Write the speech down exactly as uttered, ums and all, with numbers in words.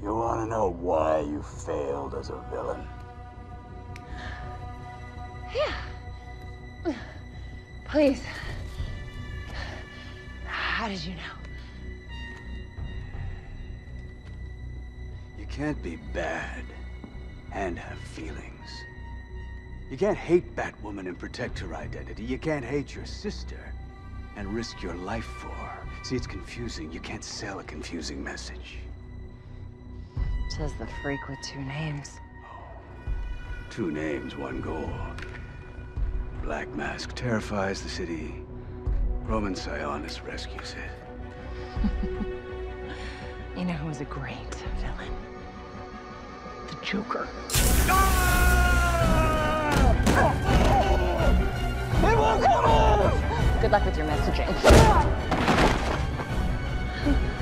You want to know why you failed as a villain? Yeah. Please. How did you know? You can't be bad and have feelings. You can't hate Batwoman and protect her identity. You can't hate your sister and risk your life for her. See, it's confusing. You can't sell a confusing message. Says the freak with two names. Two names, one goal. Black Mask terrifies the city. Roman Sionis rescues it. You know who was a great villain? The Joker. It won't come off! Good luck with your messaging.